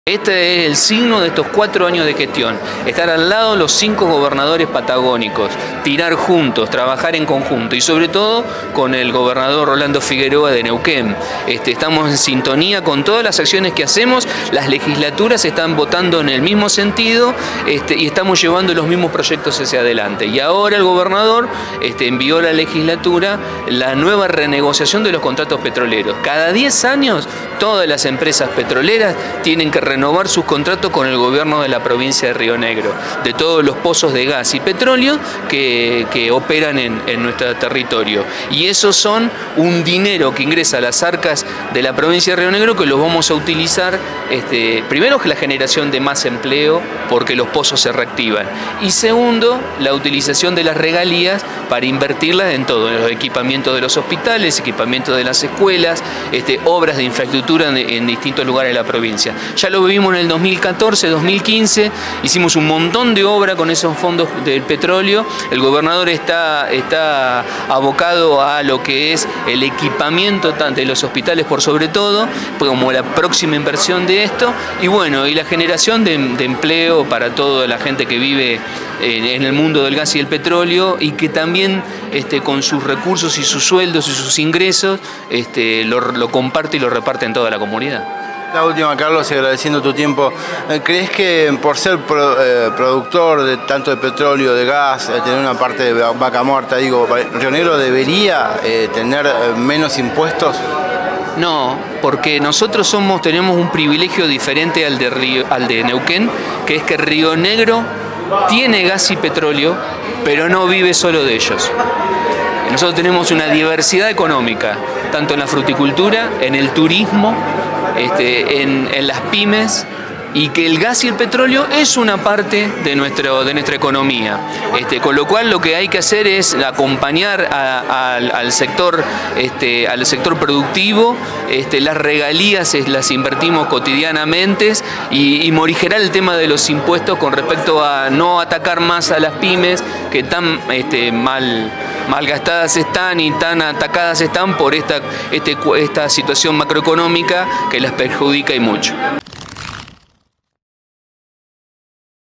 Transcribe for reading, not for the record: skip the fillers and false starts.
Este es el signo de estos 4 años de gestión, estar al lado de los 5 gobernadores patagónicos, tirar juntos, trabajar en conjunto y sobre todo con el gobernador Rolando Figueroa de Neuquén. Estamos en sintonía con todas las acciones que hacemos, las legislaturas están votando en el mismo sentido y estamos llevando los mismos proyectos hacia adelante. Y ahora el gobernador envió a la legislatura la nueva renegociación de los contratos petroleros. Cada 10 años todas las empresas petroleras tienen que renovar sus contratos con el gobierno de la provincia de Río Negro, de todos los pozos de gas y petróleo que operan en nuestro territorio. Y esos son un dinero que ingresa a las arcas de la provincia de Río Negro que los vamos a utilizar, primero la generación de más empleo porque los pozos se reactivan y segundo la utilización de las regalías para invertirlas en todo, en los equipamientos de los hospitales, equipamientos de las escuelas, obras de infraestructura en distintos lugares de la provincia. Ya lo vivimos en el 2014, 2015, hicimos un montón de obra con esos fondos del petróleo. El gobernador está abocado a lo que es el equipamiento de los hospitales por sobre todo, como la próxima inversión de esto, y bueno, y la generación de empleo para toda la gente que vive en el mundo del gas y el petróleo y que también con sus recursos y sus sueldos y sus ingresos lo comparte y lo reparte en toda la comunidad. La última, Carlos, y agradeciendo tu tiempo, ¿crees que por ser productor de tanto de petróleo, de gas, tener una parte de vaca muerta, digo, Río Negro debería tener menos impuestos? No, porque nosotros tenemos un privilegio diferente al de Neuquén, que es que Río Negro tiene gas y petróleo, pero no vive solo de ellos. Nosotros tenemos una diversidad económica, tanto en la fruticultura, en el turismo, en las pymes, y que el gas y el petróleo es una parte de nuestra economía. Con lo cual lo que hay que hacer es acompañar al sector productivo, las regalías las invertimos cotidianamente y morigerar el tema de los impuestos con respecto a no atacar más a las pymes que tan mal gastadas están y tan atacadas están por esta situación macroeconómica que las perjudica y mucho.